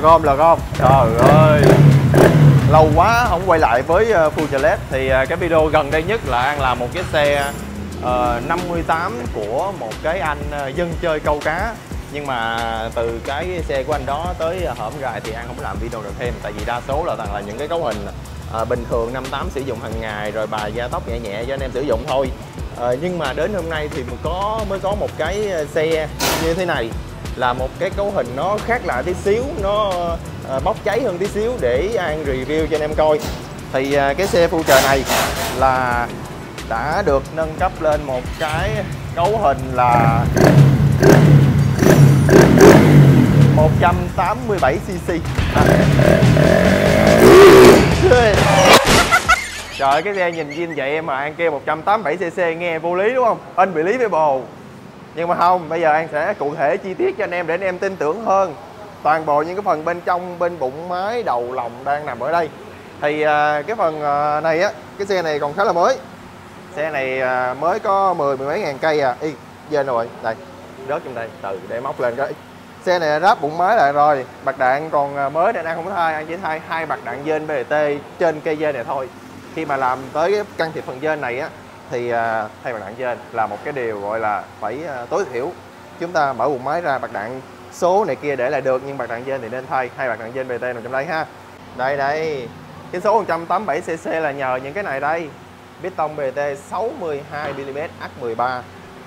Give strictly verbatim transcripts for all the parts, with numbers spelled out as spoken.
lọt không lọt không trời ơi, lâu quá không quay lại với Futurelet. Thì cái video gần đây nhất là An làm một cái xe uh, năm mươi tám của một cái anh dân chơi câu cá. Nhưng mà từ cái xe của anh đó tới hổm gài thì An không làm video được thêm, tại vì đa số là toàn là những cái cấu hình à, bình thường năm tám sử dụng hàng ngày, rồi bài gia tốc nhẹ nhẹ cho anh em sử dụng thôi. à, Nhưng mà đến hôm nay thì có mới có một cái xe như thế này, là một cái cấu hình nó khác lạ tí xíu, nó à, bốc cháy hơn tí xíu để An review cho anh em coi. Thì à, cái xe Future này là đã được nâng cấp lên một cái cấu hình là một trăm tám mươi bảy xê xê. à. Trời ơi, cái xe nhìn zin vậy em mà An kêu một trăm tám mươi bảy xê xê nghe vô lý đúng không? Anh bị lý với bồ. Nhưng mà không, bây giờ An sẽ cụ thể chi tiết cho anh em để anh em tin tưởng hơn. Toàn bộ những cái phần bên trong, bên bụng máy, đầu lồng đang nằm ở đây. Thì à, cái phần à, này á, cái xe này còn khá là mới. Xe này à, mới có mười mười mấy ngàn cây à. Y, dên rồi, đây, rớt trong đây, từ để móc lên cái. Xe này ráp bụng máy lại rồi, bạc đạn còn mới nên An không có thay, An chỉ thay hai bạc đạn dên bê tê trên cây dên này thôi. Khi mà làm tới cái can thiệp phần dên này á thì à, thay bạc đạn dên là một cái điều gọi là phải à, tối thiểu. Chúng ta mở bụng máy ra, bạc đạn số này kia để lại được, nhưng bạc đạn dên thì nên thay hai bạc đạn dên bê tê nằm trong đây ha. Đây đây, cái số một trăm tám mươi bảy xê xê là nhờ những cái này đây. Piston bê tê sáu mươi hai mi li mét H mười ba.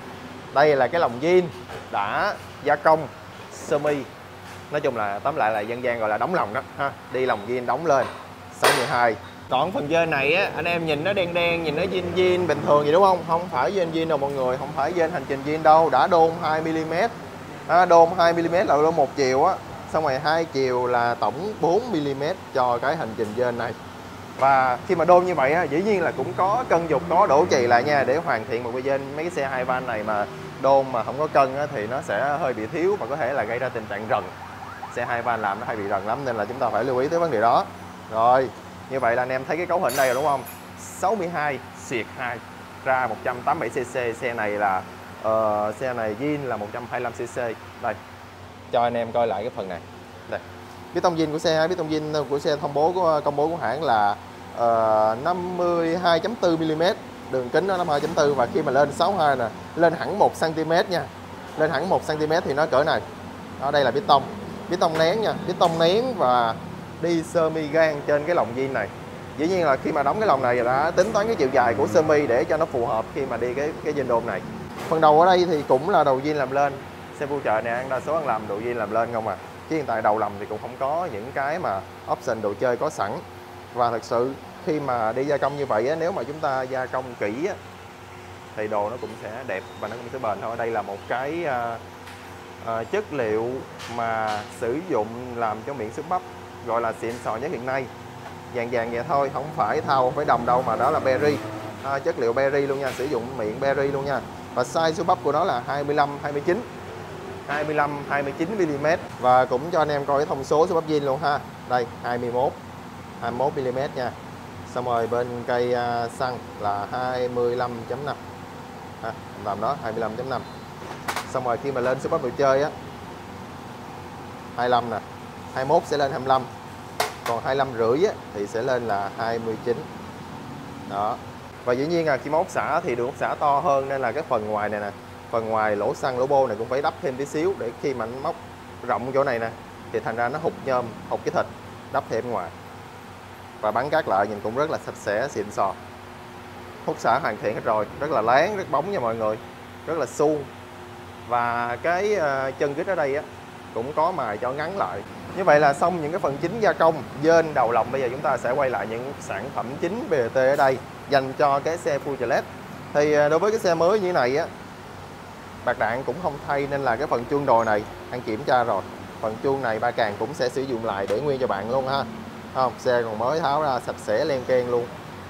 Đây là cái lồng zin đã gia công sơ mi. Nói chung là tóm lại là dân gian gọi là đóng lồng đó ha. Đi lồng zin đóng lên sáu mươi hai. Còn phần dên này á, anh em nhìn nó đen đen, nhìn nó zin zin bình thường gì đúng không? Không phải dên zin đâu mọi người, không phải dên hành trình zin đâu, đã đôn hai mi li mét. À, đôn hai mi li mét là đôn một chiều á, xong rồi hai chiều là tổng bốn mi li mét cho cái hành trình dên này. Và khi mà đôn như vậy á, dĩ nhiên là cũng có cân dục, có đổ chì lại nha, để hoàn thiện một cái dên. Mấy cái xe hai van này mà đôn mà không có cân á, thì nó sẽ hơi bị thiếu và có thể là gây ra tình trạng rần. Xe hai van làm nó hay bị rần lắm, nên là chúng ta phải lưu ý tới vấn đề đó. Rồi, như vậy là anh em thấy cái cấu hình đây rồi đúng không? sáu mươi hai xuyệt hai ra một trăm tám mươi bảy xê xê. Xe này là uh, xe này zin là một trăm hai mươi lăm xê xê. Đây, cho anh em coi lại cái phần này. Đây, piston zin của xe, piston zin của xe thông bố của công bố của hãng là uh, năm mươi hai chấm bốn mi li mét, đường kính nó năm mươi hai chấm bốn, và khi mà lên sáu mươi hai nè, lên hẳn một xăng ti mét nha. Lên hẳn một xăng ti mét thì nó cỡ này. Đó, đây là piston. Piston nén nha, piston nén và đi sơ mi gang trên cái lồng zin này. Dĩ nhiên là khi mà đóng cái lồng này đã tính toán cái chiều dài của sơ mi để cho nó phù hợp khi mà đi cái cái zin đôn này. Phần đầu ở đây thì cũng là đầu zin làm lên. Xe Future này đa số ăn làm đầu zin làm lên không à. Chứ hiện tại đầu lồng thì cũng không có những cái mà option đồ chơi có sẵn. Và thật sự khi mà đi gia công như vậy á, nếu mà chúng ta gia công kỹ á, thì đồ nó cũng sẽ đẹp và nó cũng sẽ bền thôi. Ở đây là một cái uh, uh, chất liệu mà sử dụng làm cho miệng xúc bắp gọi là xịn sò nhất hiện nay. Vàng vàng vậy thôi, không phải thau, không phải đồng đâu, mà đó là berry. À, chất liệu berry luôn nha, sử dụng miệng berry luôn nha. Và size xúc bắp của nó là hai mươi lăm hai mươi chín. hai mươi lăm hai mươi chín mi li mét. Và cũng cho anh em coi cái thông số xúc bắp zin luôn ha. Đây, hai mươi mốt hai mươi mốt mi li mét nha. Xong rồi bên cây uh, xăng là hai mươi lăm chấm năm. À, làm đó hai mươi lăm chấm năm. Xong rồi khi mà lên xúc bắp đồ chơi á, hai mươi lăm nè, hai mươi mốt sẽ lên hai mươi lăm. Còn hai mươi lăm rưỡi á, thì sẽ lên là hai mươi chín. Đó. Và dĩ nhiên là khi mà ốc xả thì đường ốc xả to hơn, nên là cái phần ngoài này nè, phần ngoài lỗ xăng lỗ bô này cũng phải đắp thêm tí xíu, để khi mà anh móc rộng chỗ này nè thì thành ra nó hụt nhôm, hụt cái thịt, đắp thêm ngoài. Và bắn cát lại nhìn cũng rất là sạch sẽ, xịn sò. Hút xả hoàn thiện hết rồi, rất là láng, rất bóng nha mọi người, rất là suông. Và cái uh, chân vít ở đây á cũng có mài cho ngắn lại. Như vậy là xong những cái phần chính gia công, dên, đầu lồng. Bây giờ chúng ta sẽ quay lại những sản phẩm chính bê tê ở đây dành cho cái xe Futurelet. Thì đối với cái xe mới như thế này á, bạc đạn cũng không thay, nên là cái phần chuông đồi này anh kiểm tra rồi, phần chuông này ba càng cũng sẽ sử dụng lại để nguyên cho bạn luôn ha. Không, xe còn mới tháo ra sạch sẽ len keng luôn.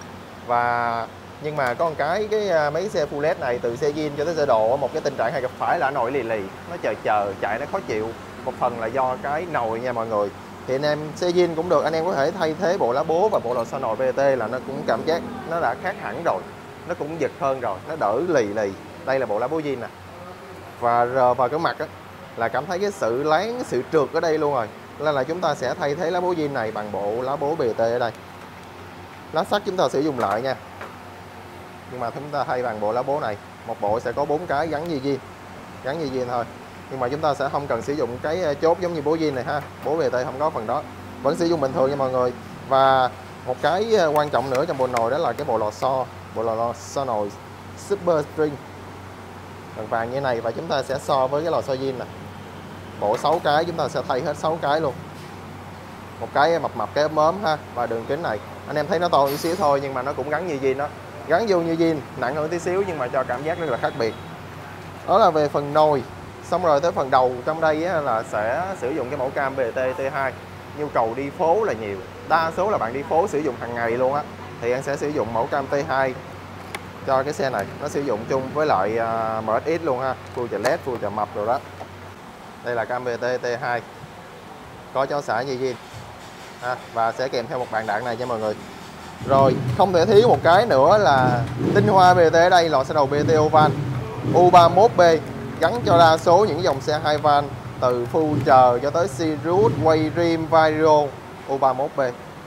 Và nhưng mà có một cái cái mấy xe full led này, từ xe zin cho tới xe đồ, một cái tình trạng hay gặp phải là nồi lì lì, nó chờ chờ chạy nó khó chịu. Một phần là do cái nồi nha mọi người. Thì anh em xe zin cũng được, anh em có thể thay thế bộ lá bố và bộ lò xo nồi bê tê, là nó cũng cảm giác nó đã khác hẳn rồi, nó cũng giật hơn rồi, nó đỡ lì lì. Đây là bộ lá bố zin nè. Và rờ vào cái mặt á, là cảm thấy cái sự láng, cái sự trượt ở đây luôn rồi. Nên là chúng ta sẽ thay thế lá bố zin này bằng bộ lá bố bê tê ở đây. Lá sắt chúng ta sử dụng lại nha, nhưng mà chúng ta thay bằng bộ lá bố này. Một bộ sẽ có bốn cái gắn như zin, gắn như zin thôi, nhưng mà chúng ta sẽ không cần sử dụng cái chốt giống như bố zin này ha. Bố bê tê không có phần đó, vẫn sử dụng bình thường nha mọi người. Và một cái quan trọng nữa trong bộ nồi đó là cái bộ lò xo, bộ lò, lò xo nồi Super String vàng vàng như này. Và chúng ta sẽ so với cái lò xo zin này, bộ sáu cái chúng ta sẽ thay hết sáu cái luôn. Một cái mập mập, cái ốm ốm ha. Và đường kính này anh em thấy nó to tí xíu thôi, nhưng mà nó cũng gắn như zin đó, gắn vô như zin, nặng hơn tí xíu nhưng mà cho cảm giác rất là khác biệt. Đó là về phần nồi. Xong rồi tới phần đầu trong đây á, là sẽ sử dụng cái mẫu cam bê tê T hai. Nhu cầu đi phố là nhiều, đa số là bạn đi phố sử dụng hàng ngày luôn á, thì anh sẽ sử dụng mẫu cam T hai cho cái xe này. Nó sử dụng chung với lại uh, em ét ích luôn ha, full chợ led, full chợ mập rồi đó. Đây là cam bê tê T hai, có chó xả như zin ha, và sẽ kèm theo một bàn đạn này cho mọi người. Rồi không thể thiếu một cái nữa là tinh hoa bê tê ở đây, lò xo đầu bê tê oval U ba mươi mốt B, gắn cho đa số những dòng xe hai van từ Future cho tới Sirius, Wayrim, Vario. U ba mươi mốt B.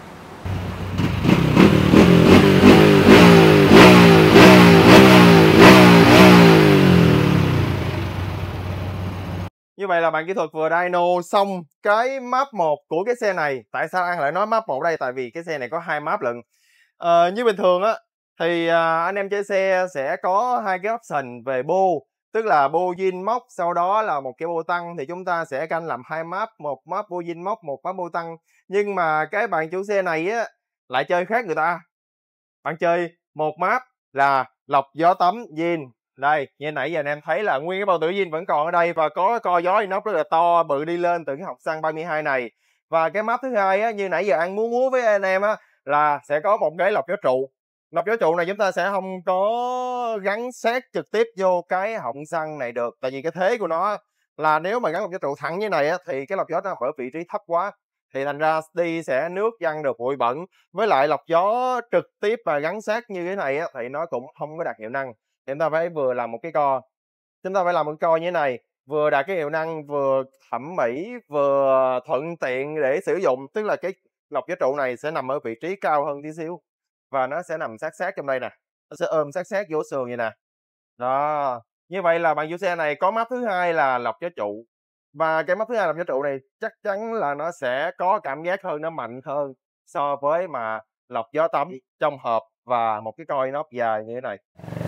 Như vậy là bạn kỹ thuật vừa dyno xong cái map một của cái xe này. Tại sao An lại nói map một đây? Tại vì cái xe này có hai map lận. Ờ, như bình thường á thì à, anh em chơi xe sẽ có hai cái option về bô, tức là bô zin móc, sau đó là một cái bô tăng. Thì chúng ta sẽ canh làm hai map, một map bô zin móc, một map bô tăng. Nhưng mà cái bạn chủ xe này á lại chơi khác người ta. Bạn chơi một map là lọc gió tắm zin. Đây, như nãy giờ anh em thấy là nguyên cái bao tử zin vẫn còn ở đây, và có co gió inox rất là to bự đi lên từ cái hộc xăng ba mươi hai này. Và cái map thứ hai á, như nãy giờ An muốn múa với anh em á, là sẽ có một cái lọc gió trụ. Lọc gió trụ này chúng ta sẽ không có gắn sát trực tiếp vô cái họng xăng này được, tại vì cái thế của nó là nếu mà gắn lọc gió trụ thẳng như này á, thì cái lọc gió nó ở vị trí thấp quá, thì thành ra đi sẽ nước văng được, bụi bẩn. Với lại lọc gió trực tiếp và gắn sát như thế này á, thì nó cũng không có đạt hiệu năng. Thì chúng ta phải vừa làm một cái co, chúng ta phải làm một co như thế này, vừa đạt cái hiệu năng, vừa thẩm mỹ, vừa thuận tiện để sử dụng. Tức là cái lọc gió trụ này sẽ nằm ở vị trí cao hơn tí xíu, và nó sẽ nằm sát sát trong đây nè, nó sẽ ôm sát sát vô sườn vậy nè. Đó, như vậy là bạn chủ xe này có map thứ hai là lọc gió trụ, và cái map thứ hai lọc gió trụ này chắc chắn là nó sẽ có cảm giác hơn, nó mạnh hơn so với mà lọc gió tắm trong hộp và một cái coi inox dài như thế này.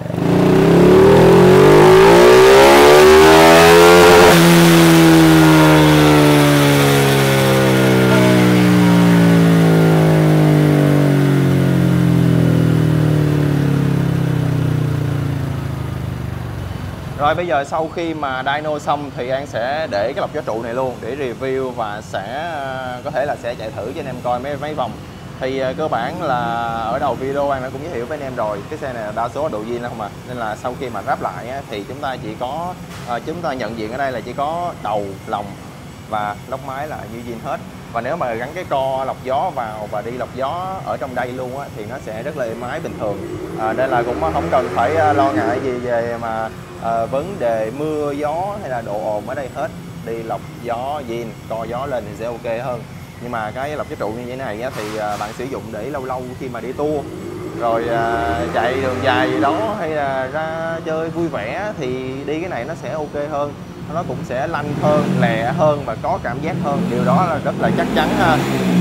Rồi bây giờ sau khi mà dyno xong thì An sẽ để cái lọc gió trụ này luôn để review, và sẽ có thể là sẽ chạy thử cho anh em coi mấy mấy vòng. Thì cơ bản là ở đầu video An đã cũng giới thiệu với anh em rồi, cái xe này đa số độ zin không à, nên là sau khi mà ráp lại á, thì chúng ta chỉ có à, chúng ta nhận diện ở đây là chỉ có đầu, lòng và lốc máy là như zin hết. Và nếu mà gắn cái co lọc gió vào và đi lọc gió ở trong đây luôn á, thì nó sẽ rất là êm ái bình thường. À, nên là cũng không cần phải lo ngại gì về mà à, vấn đề mưa gió hay là độ ồn ở đây hết. Đi lọc gió zin, co gió lên thì sẽ ok hơn. Nhưng mà cái lọc gió trụ như thế này á, thì à, bạn sử dụng để lâu lâu khi mà đi tour rồi à, chạy đường dài gì đó, hay là ra chơi vui vẻ thì đi cái này nó sẽ ok hơn. Nó cũng sẽ lanh hơn, lẹ hơn và có cảm giác hơn. Điều đó là rất là chắc chắn ha.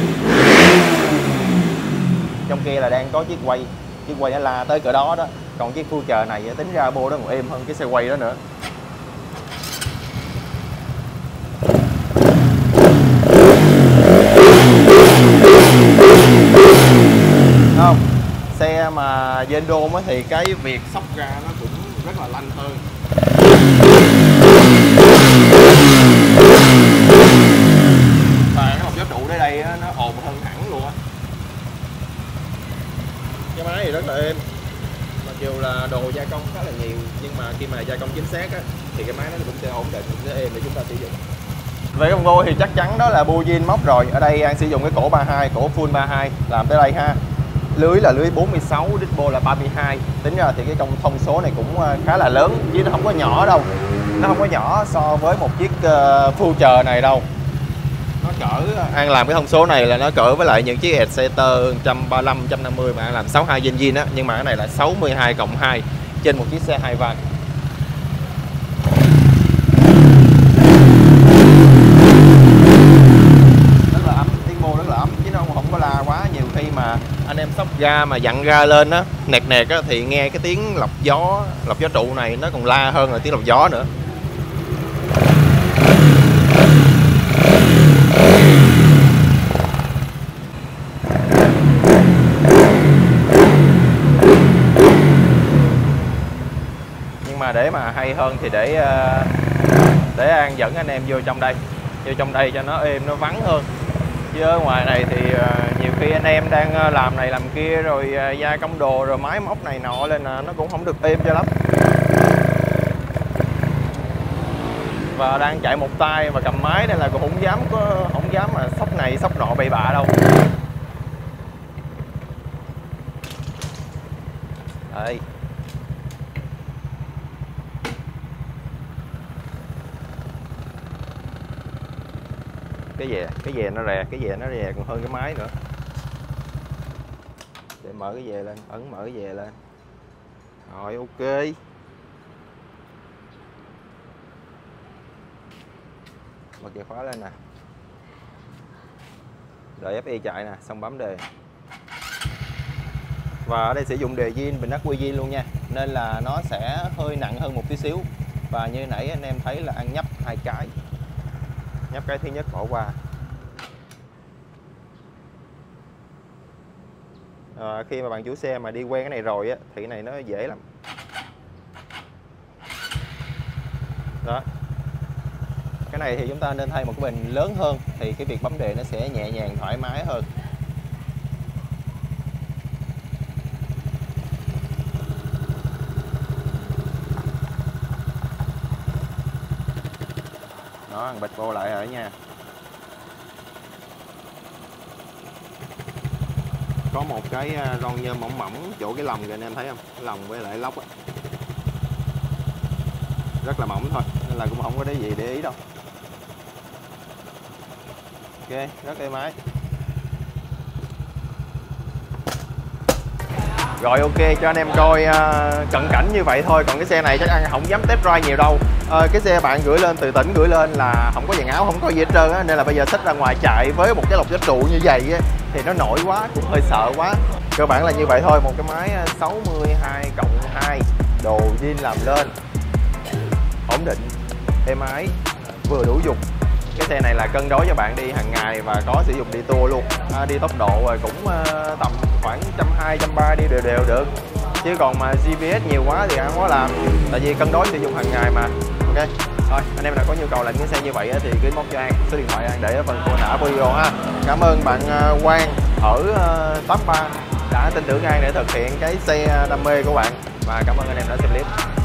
Trong kia là đang có chiếc quay, chiếc quay nó la tới cỡ đó đó. Còn chiếc Future này tính ra bô đó còn êm hơn cái xe quay đó nữa. Không, xe mà trên đôn thì cái việc xóc ra nó cũng rất là lanh hơn. Và cái lọc gió trụ ở đây nó ồn hơn hẳn luôn á. Cái máy thì rất là êm, mặc dù là đồ gia công khá là nhiều, nhưng mà khi mà gia công chính xác á, thì cái máy nó cũng sẽ ổn định, sẽ êm để chúng ta sử dụng. Về con vô thì chắc chắn đó là bô zin móc rồi. Ở đây An sử dụng cái cổ ba mươi hai, cổ full ba mươi hai làm tới đây ha. Lưới là lưới bốn mươi sáu, dispo là ba mươi hai. Tính ra thì cái công thông số này cũng khá là lớn, chứ nó không có nhỏ đâu. Nó không có nhỏ so với một chiếc uh, Future này đâu. Nó nó cỡ, An làm cái thông số này là nó cỡ với lại những chiếc Exciter một trăm ba mươi lăm, một trăm năm mươi mà An làm sáu mươi hai gen zin á, nhưng mà cái này là sáu mươi hai cộng hai trên một chiếc xe hai van. Rất là ấm, tiếng mô rất là ấm chứ nó không có la quá. Nhiều khi mà anh em xốc ga mà dặn ga lên á, nẹt nẹt á, thì nghe cái tiếng lọc gió, lọc gió trụ này nó còn la hơn là tiếng lọc gió nữa. Mà để mà hay hơn thì để để An dẫn anh em vô trong đây, vô trong đây cho nó êm, nó vắng hơn. Chứ ở ngoài này thì nhiều khi anh em đang làm này làm kia rồi gia công đồ rồi máy móc này nọ lên nó cũng không được êm cho lắm. Và đang chạy một tay mà cầm máy nên là cũng không dám có không dám mà sóc này sóc nọ bậy bạ đâu. Đây. Cái về, cái về nó rè, cái về nó rè còn hơn cái máy nữa. Để mở cái về lên, ấn mở cái về lên. Rồi ok. Bật chìa khóa lên nè. Đợi ép i chạy nè, xong bấm đề. Và ở đây sử dụng đề zin, bình ắc quy zin luôn nha. Nên là nó sẽ hơi nặng hơn một tí xíu. Và như nãy anh em thấy là An nhấp hai cái. Nhấp cái thứ nhất bỏ qua. À, khi mà bạn chủ xe mà đi quen cái này rồi á thì cái này nó dễ lắm. Đó. Cái này thì chúng ta nên thay một cái bình lớn hơn thì cái việc bấm đề nó sẽ nhẹ nhàng thoải mái hơn. Đó, ăn bịch vô lại rồi nha. Có một cái ron nhôm mỏng mỏng chỗ cái lòng kìa anh em thấy không? Cái lòng với lại lốc á. Rất là mỏng thôi nên là cũng không có để gì để ý đâu. Ok, rất êm ái. Rồi ok, cho anh em coi uh, cận cảnh như vậy thôi. Còn cái xe này chắc An không dám test drive nhiều đâu. uh, Cái xe bạn gửi lên từ tỉnh gửi lên là không có dàn áo, không có gì hết trơn á. Nên là bây giờ xách ra ngoài chạy với một cái lọc gió trụ như vậy á, thì nó nổi quá, cũng hơi sợ quá. Cơ bản là như vậy thôi. Một cái máy sáu mươi hai cộng hai, đồ zin làm lên, ổn định, êm ái, vừa đủ dùng. Cái xe này là cân đối cho bạn đi hàng ngày và có sử dụng đi tour luôn. à, Đi tốc độ rồi cũng uh, tầm khoảng một trăm hai mươi, một trăm ba mươi đi đều đều được. Chứ còn mà giê pê ét nhiều quá thì An không có làm. Tại vì cân đối sử dụng hàng ngày mà. Ok. Thôi anh em nào có nhu cầu làm cái xe như vậy thì cứ móc cho An. Số điện thoại An để ở phần mô tả video ha. Cảm ơn bạn uh, Quang ở uh, tám ba đã tin tưởng An để thực hiện cái xe đam mê của bạn. Và cảm ơn anh em đã xem clip.